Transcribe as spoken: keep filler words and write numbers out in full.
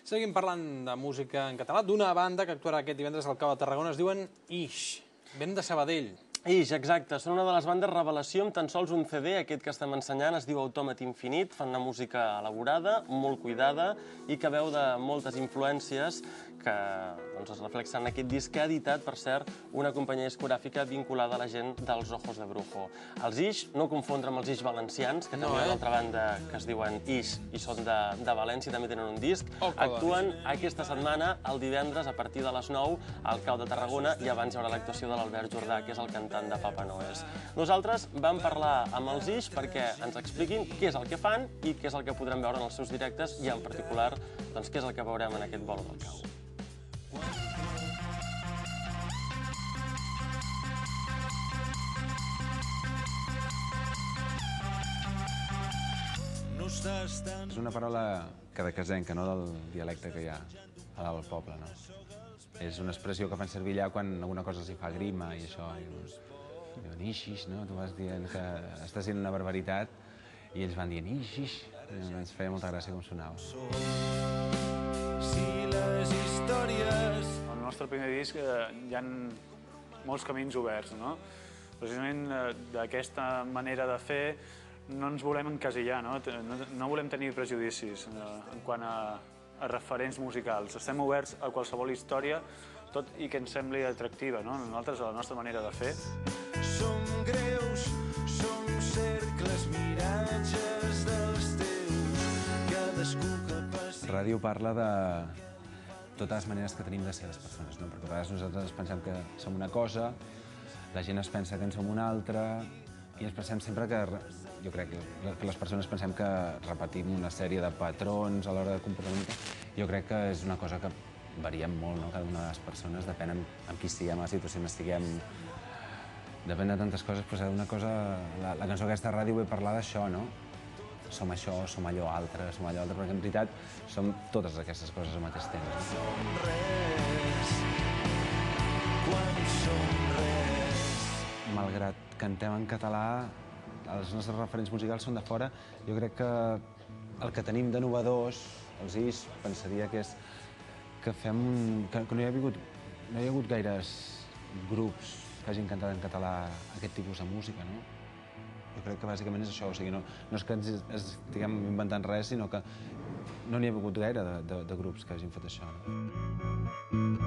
Seguim parlant de música en català, d'una banda que actuarà aquest divendres al Cau de Tarragona, es diuen Ix, venen de Sabadell. Ix, exacte, són una de les bandes revelació amb tan sols un ce de, aquest que estem ensenyant, es diu Autòmat Infinit, fan una música elaborada, molt cuidada i que veu de moltes influències que doncs, es reflexen en aquest disc que ha editat, per cert, una companyia discogràfica vinculada a la gent dels Ojos de Brujo. Els Ix, no confondre amb els Ix valencians, que No, també hi ha eh? una altra banda que es diuen Ix i són de, de València, també tenen un disc. Oh, que Actuen aquesta setmana, el divendres, a partir de les nou, al Cau de Tarragona, i abans hi haurà l'actuació de l'Albert Jordà, que és el cantant de Papa Noés. Nosaltres vam parlar amb els Ix perquè ens expliquin què és el que fan i què és el que podrem veure en els seus directes i, en particular, doncs, què és el que veurem en aquest vol del Cau. És una paraula cadaquesenca, no?, del dialecte que hi ha a dalt del poble, no? És una expressió que fan servir allà quan alguna cosa els hi fa grima i això. I diuen ix, ix, no? Tu vas dient que estàs dient una barbaritat i ells van dient ix, ix. I ens feia molta gràcia com sonava. Al nostre primer disc hi ha molts camins oberts, no? Precisament d'aquesta manera de fer no ens volem encasillar, no? No volem tenir prejudicis en quant a, a referents musicals. Estem oberts a qualsevol història, tot i que ens sembli atractiva, no? Nosaltres, a la nostra manera de fer. Som greus, som cercles, miratges dels teus, cadascú que passi... Ràdio parla de totes les maneres que tenim de ser les persones, no? Perquè a vegades nosaltres ens pensem que som una cosa, la gent es pensa que en som una altra, i ens pensem sempre que, jo crec que les persones pensem que repetim una sèrie de patrons a l'hora de comportament. Jo crec que és una cosa que variem molt, no? Cada una de les persones, depèn amb qui estiguem, a la situació on estiguem, depèn de tantes coses, però una cosa, la, la cançó aquesta de ràdio ve a parlar d'això, no? Som això, som allò altre, som allò altre, perquè en veritat som totes aquestes coses al mateix temps. Som res, quan som res. Malgrat cantem en català, els nostres referents musicals són de fora. Jo crec que el que tenim de novedors, els Ix, pensaria que és que fem que, que no hi ha hagut, no hi ha hagut gaires grups que hagin cantat en català aquest tipus de música, no? Jo crec que bàsicament és això, o sigui, no, no és que ens estiguem inventant res, sinó que no n'hi ha hagut gaire de, de, de grups que hagin fet això. No?